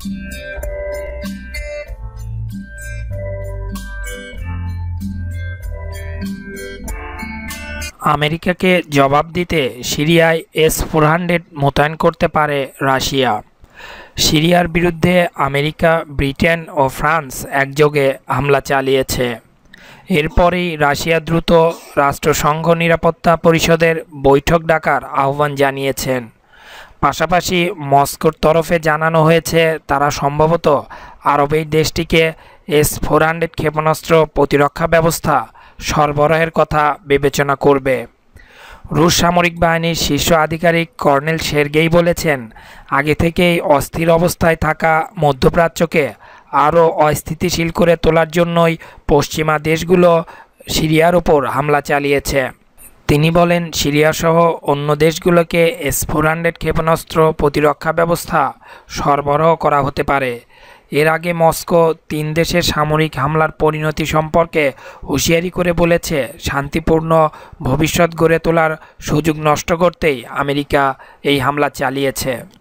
আমেরিকাকে জবাব দিতে সিরিয়ায় S-400 মোতায়েন করতে পারে রাশিয়া। সিরিয়ার বিরুদ্ধে আমেরিকা, ব্রিটেন ও ফ্রান্স একযোগে হামলা চালিয়েছে। এরপরেই রাশিয়া দ্রুত রাষ্ট্রসংঘ নিরাপত্তা পরিষদের বৈঠক ডাকার আহ্বান জানিয়েছেন। পাশাপাশি মস্কোর তরফে জানানো হয়েছে তারা সম্ভবত আরব এই দেশটিকে S-400 ক্ষেপণাস্ত্র প্রতিরক্ষা ব্যবস্থা সরবরাহের কথা বিবেচনা করবে। রুশ সামরিক বাহিনীর শীর্ষ আধিকারিক কর্নেল সের্গেই বলেছেন, আগে থেকেই অস্থির অবস্থায় থাকা মধ্যপ্রাচ্যকে আরও অস্থিতিশীল করে তোলার জন্যই পশ্চিমা দেশগুলো সিরিয়ার ওপর হামলা চালিয়েছে। তিনি বলেন, সিরিয়াসহ অন্য দেশগুলোকে S-400 ক্ষেপণাস্ত্র প্রতিরক্ষা ব্যবস্থা সরবরাহ করা হতে পারে। এর আগে মস্কো 3 দেশের সামরিক হামলার পরিণতি সম্পর্কে হুঁশিয়ারি করে বলেছে, শান্তিপূর্ণ ভবিষ্যৎ গড়ে তোলার সুযোগ নষ্ট করতেই আমেরিকা এই হামলা চালিয়েছে।